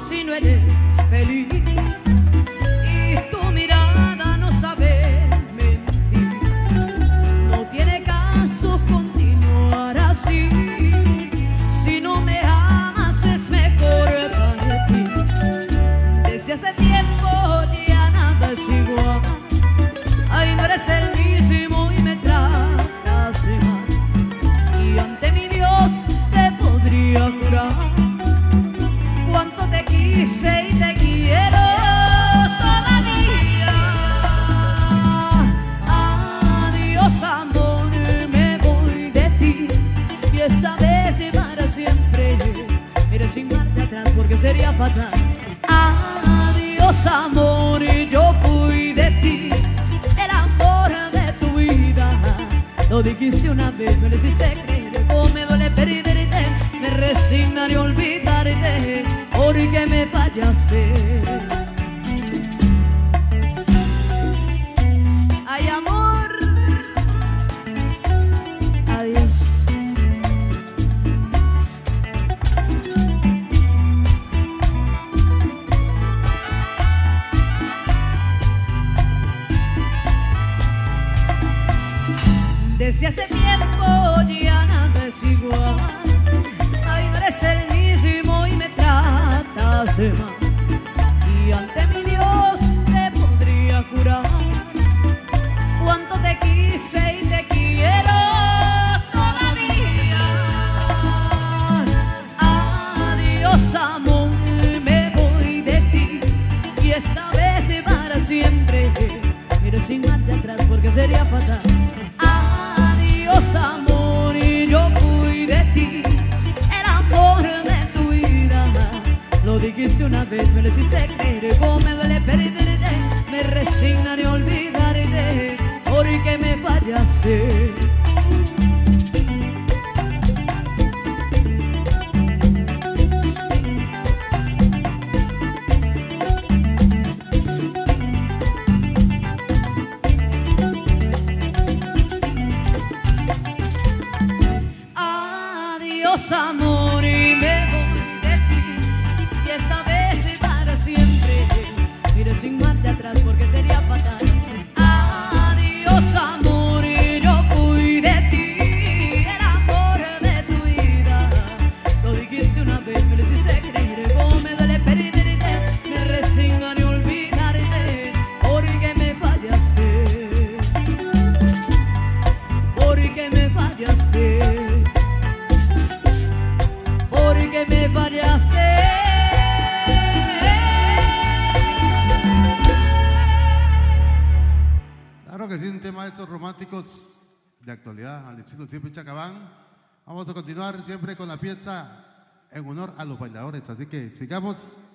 si no eres feliz y tu mirada no sabe mentir. No tiene caso continuar así. Si no me amas es mejor para ti. Desde hace tiempo ya nada es igual. Ay, no eres el mismo y me tratas mal. Y ante mi Dios te podría jurar cuánto te quise y te quiero todavía. Adiós amor, me voy de ti y esta vez y para siempre. Mira sin marcha atrás porque sería fatal. Adiós amor, yo fui de ti, el amor de tu vida. Lo dijiste una vez, me lo hiciste creer. Oh, me duele perderte, me resignaré a olvidarte porque me fallaste. Ay amor, adiós. Desde hace tiempo ya nada es igual. Ay, no eres el mismo y me tratas de mal. Y ante mi Dios te podría jurar cuánto te quise y te quiero todavía. Adiós amor, me voy de ti y esta vez y para siempre. Miro sin marcha atrás porque sería fatal. Adiós amor, y yo fui de ti, el amor de tu vida. Lo dijiste una vez, me lo hiciste creer. Como me duele perderte, me resignaré a olvidarte porque me fallaste. Adiós amor y me voy de ti y esta vez y para siempre. Mire sin marcha atrás porque sería fatal. Adiós amor y yo fui de ti, el amor de tu vida. Lo dijiste una vez, me lo hiciste creer. Como me duele perderte, me resignaré a olvidarte porque me fallaste. Porque me fallaste. Porque me fallaste. Claro que sí, un tema de estos románticos de actualidad al estilo siempre Chacabán. Vamos a continuar siempre con la fiesta en honor a los bailadores, así que sigamos.